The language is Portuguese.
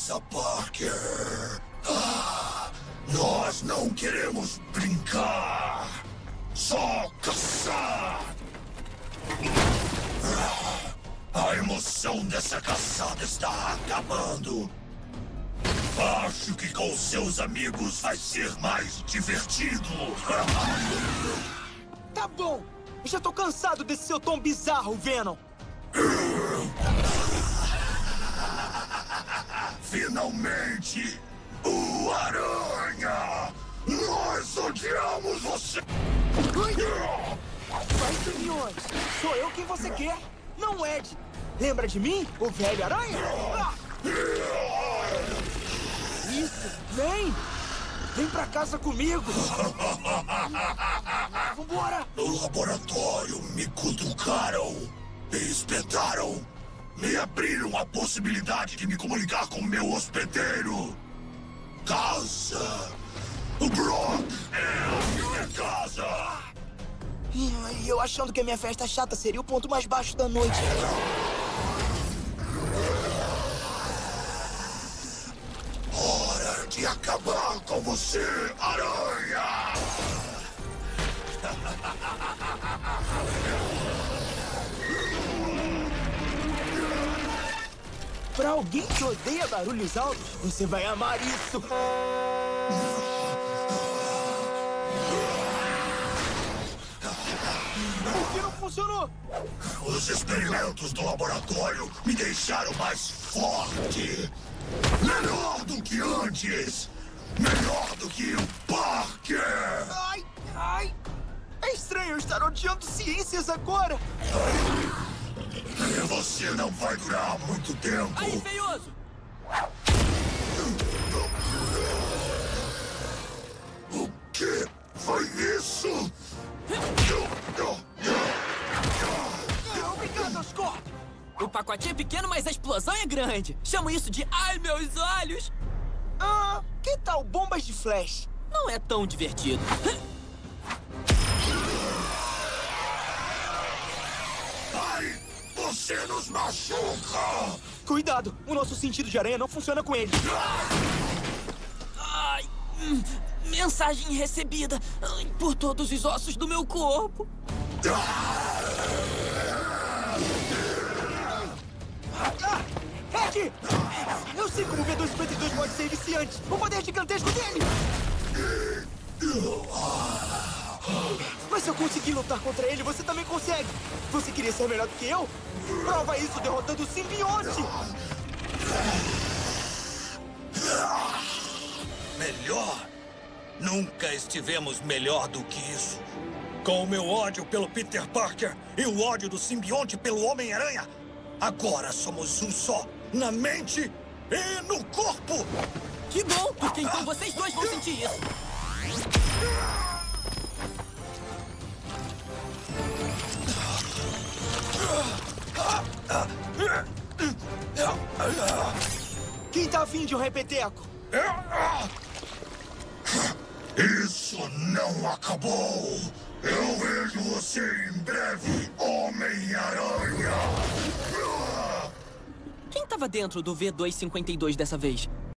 Casa Parker. Nós não queremos brincar. Só caçar. A emoção dessa caçada está acabando. Acho que com seus amigos vai ser mais divertido. Tá bom. Eu já tô cansado desse seu tom bizarro, Venom. Finalmente, o Aranha! Nós odiamos você! Vai, simbionte. Sou eu quem você quer, não Ed. Lembra de mim, o velho Aranha? Isso, vem! Vem pra casa comigo! Vambora! No laboratório me cutucaram, me espetaram, me abriram a possibilidade de me comunicar com meu hospedeiro. Casa! O Brock é a minha casa! E eu achando que a minha festa chata seria o ponto mais baixo da noite. Hora de acabar com você, Aranha! Pra alguém que odeia barulhos altos, você vai amar isso. Por que não funcionou? Os experimentos do laboratório me deixaram mais forte. Melhor do que antes. Melhor do que o Parker. Ai, ai. É estranho estar odiando ciências agora. E você não vai durar muito tempo. Aí, feioso! O que foi isso? Obrigado, Scott. O pacotinho é pequeno, mas a explosão é grande. Chamo isso de ai, meus olhos! Que tal bombas de flash? Não é tão divertido. Ai, você nos machuca! Cuidado, o nosso sentido de aranha não funciona com ele. Ai, mensagem recebida. Ai, por todos os ossos do meu corpo. Ed! Eu sei como o V252 pode ser viciante. O poder gigantesco dele! Mas se eu conseguir lutar contra ele, você também consegue. Você queria ser melhor do que eu? Prova isso derrotando o simbionte! Melhor? Nunca estivemos melhor do que isso. Com o meu ódio pelo Peter Parker e o ódio do simbionte pelo Homem-Aranha, agora somos um só, na mente e no corpo! Que bom, porque então vocês dois vão sentir isso. Quem tá afim de um repeteco? Isso não acabou! Eu vejo você em breve, Homem-Aranha! Quem tava dentro do V252 dessa vez?